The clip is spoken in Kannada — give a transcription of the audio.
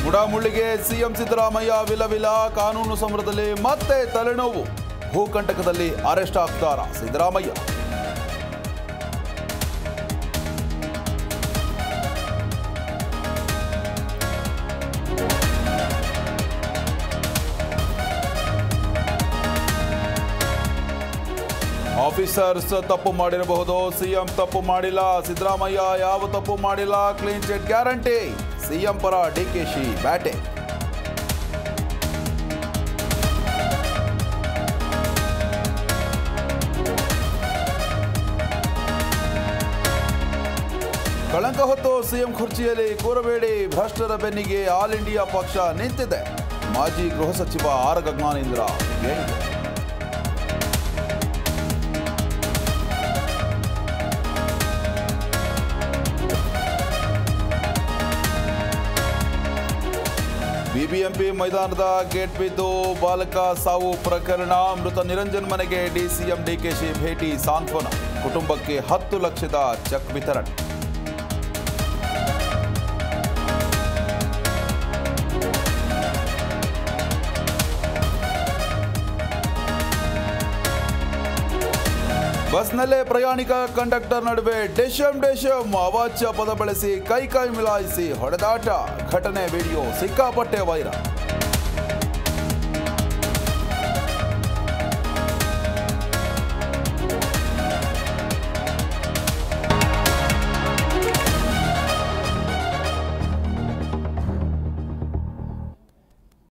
ಮುಳ್ಳಗೆ ಸಿಎಂ ಸಿದ್ದರಾಮಯ್ಯ ವಿಲವಿಲ ಕಾನೂನು ಸಮರದಲ್ಲಿ ಮತ್ತೆ ತಲೆನೋವು. ಭೂಕಂಟಕದಲ್ಲಿ ಅರೆಸ್ಟ್ ಆಗ್ತಾರಾ ಸಿದ್ದರಾಮಯ್ಯ? ಆಫೀಸರ್ಸ್ ತಪ್ಪು ಮಾಡಿರಬಹುದು, ಸಿಎಂ ತಪ್ಪು ಮಾಡಿಲ್ಲ. ಸಿದ್ದರಾಮಯ್ಯ ಯಾವ ತಪ್ಪು ಮಾಡಿಲ್ಲ, ಕ್ಲೀನ್ ಚಿಟ್ ಗ್ಯಾರಂಟಿ. ಸಿಎಂ ಪರ ಡಿಕೆಶಿ ಬ್ಯಾಟೆ. ಕಳಂಕ ಹೊತ್ತು ಸಿಎಂ ಕುರ್ಚಿಯಲ್ಲಿ ಕೂರಬೇಡಿ, ಭ್ರಷ್ಟರ ಬೆನ್ನಿಗೆ ಆಲ್ ಇಂಡಿಯಾ ಪಕ್ಷ ನಿಂತಿದೆ. ಮಾಜಿ ಗೃಹ ಸಚಿವ ಆರ್ ಗಗನೇಂದ್ರ ವ್ಯಂಗ್ಯ. ಬಿಬಿಎಂಪಿ ಮೈದಾನದ ಗೇಟ್ ಬಿದ್ದು ಬಾಲಕ ಸಾವು ಪ್ರಕರಣ. ಮೃತ ನಿರಂಜನ್ ಮನೆಗೆ ಡಿಸಿಎಂ ಡಿಕೆಶಿ ಭೇಟಿ, ಸಾಂತ್ವನ. ಕುಟುಂಬಕ್ಕೆ 10 ಲಕ್ಷದ ಚೆಕ್ ವಿತರಣೆ. ಬಸ್ನಲ್ಲೇ ಪ್ರಯಾಣಿಕ ಕಂಡಕ್ಟರ್ ನಡುವೆ ಡೆಶಮ್ ಅವಾಚ್ಯ ಪದ ಬಳಸಿ ಕೈ ಮಿಲಾಯಿಸಿ ಹೊಡೆದಾಟ. ಘಟನೆ ವಿಡಿಯೋ ಸಿಕ್ಕಾಪಟ್ಟೆ ವೈರಲ್.